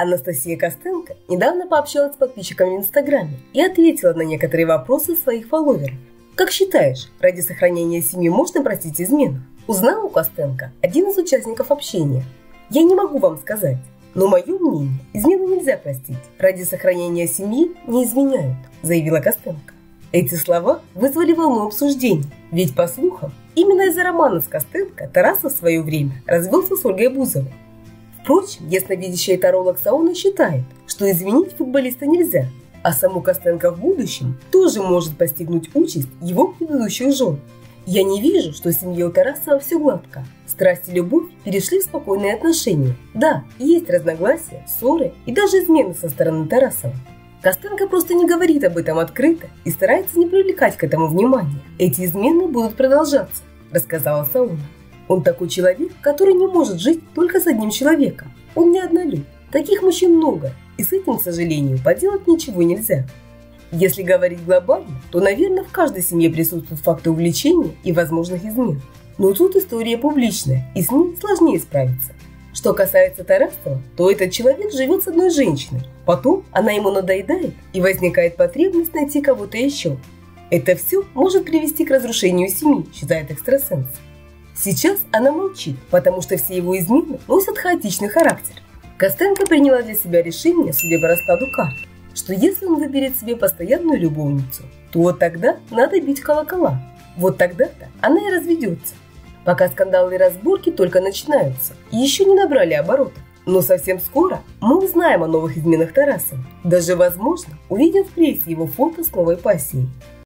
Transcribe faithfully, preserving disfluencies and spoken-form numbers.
Анастасия Костенко недавно пообщалась с подписчиками в Инстаграме и ответила на некоторые вопросы своих фолловеров. Как считаешь, ради сохранения семьи можно простить измену? Узнал у Костенко один из участников общения. Я не могу вам сказать, но мое мнение, измену нельзя простить. Ради сохранения семьи не изменяют, заявила Костенко. Эти слова вызвали волну обсуждений, ведь по слухам, именно из-за романа с Костенко Тарасов в свое время развелся с Ольгой Бузовой. Впрочем, ясновидящий таролог Сауна считает, что изменить футболиста нельзя, а саму Костенко в будущем тоже может постигнуть участь его предыдущих жен. Я не вижу, что в семье у Тарасова все гладко. Страсть и любовь перешли в спокойные отношения. Да, есть разногласия, ссоры и даже измены со стороны Тарасова. Костенко просто не говорит об этом открыто и старается не привлекать к этому внимания. Эти измены будут продолжаться, рассказала Сауна. Он такой человек, который не может жить только с одним человеком. Он не однолюб. Таких мужчин много, и с этим, к сожалению, поделать ничего нельзя. Если говорить глобально, то, наверное, в каждой семье присутствуют факты увлечения и возможных измен. Но тут история публичная, и с ней сложнее справиться. Что касается Тарасова, то этот человек живет с одной женщиной. Потом она ему надоедает, и возникает потребность найти кого-то еще. Это все может привести к разрушению семьи, считает экстрасенс. Сейчас она молчит, потому что все его измены носят хаотичный характер. Костенко приняла для себя решение, судя по раскладу карт, что если он выберет себе постоянную любовницу, то вот тогда надо бить колокола. Вот тогда-то она и разведется. Пока скандалы и разборки только начинаются и еще не набрали оборотов. Но совсем скоро мы узнаем о новых изменах Тарасова. Даже, возможно, увидим в прессе его фото с новой пассией.